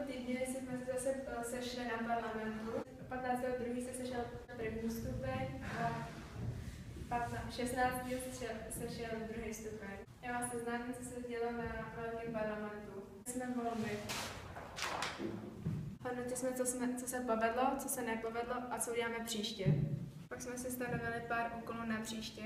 týdně jsme se zase sešli na parlamentu. 15.2. se sešel první stupeň a 16. se sešel druhý stupeň. Já vás seznámím, co se dělo na velkém parlamentu. Jsme volby. Hodnotili jsme, co se povedlo, co se nepovedlo a co uděláme příště. Pak jsme si stanovili pár úkolů na příště.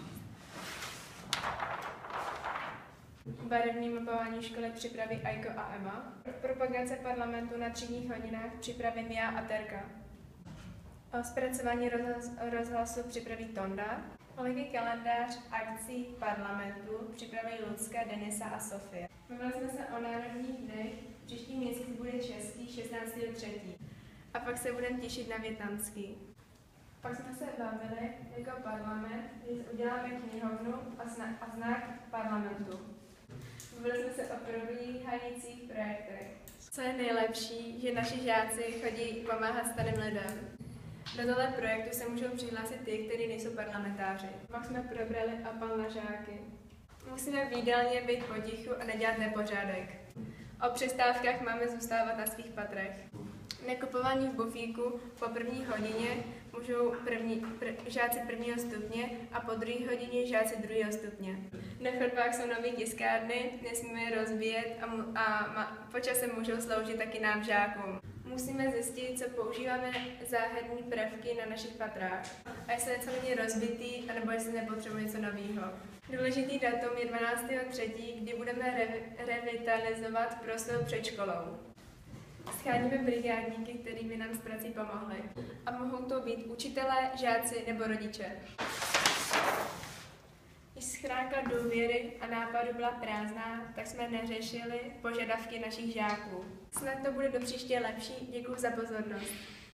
Barevní mapování školy připraví Aiko a Emma. Propagace parlamentu na třídních hodinách připravím já a Terka. Zpracování rozhlasu připraví Tonda. Kolegy kalendář akcí parlamentu připraví Lucka, Denisa a Sofie. Bavili jsme se o národních dnech. Příští měsíc bude český 16.3. A pak se budeme těšit na větnamský. Pak jsme se bavili jako parlament, že uděláme knihovnu a znak parlamentu. Bavili jsme se o probíhajících projektech. Co je nejlepší, že naši žáci chodí pomáhat starým lidem. Do tohle projektu se můžou přihlásit ty, kteří nejsou parlamentáři. Pak jsme probrali apel na žáky. Musíme v jídelně být potichu a nedělat nepořádek. O přestávkách máme zůstávat na svých patrech. Nekupování v bufíku po první hodině můžou žáci prvního stupně a po druhé hodině žáci druhého stupně. Na chodbách jsou nové tiskárny, nesmíme je rozbíjet a po čase můžou sloužit taky nám žákům. Musíme zjistit, co používáme záhadní prvky na našich patrách a jestli něco není rozbitý, anebo jestli nepotřebuje něco nového. Důležitý datum je 12.3., kdy budeme revitalizovat prostor před školou. Scháníme brigádníky, kteří by nám s prací pomohli. A mohou to být učitelé, žáci nebo rodiče. Když schránka důvěry a nápadu byla prázdná, tak jsme neřešili požadavky našich žáků. Snad to bude do příště lepší. Děkuji za pozornost.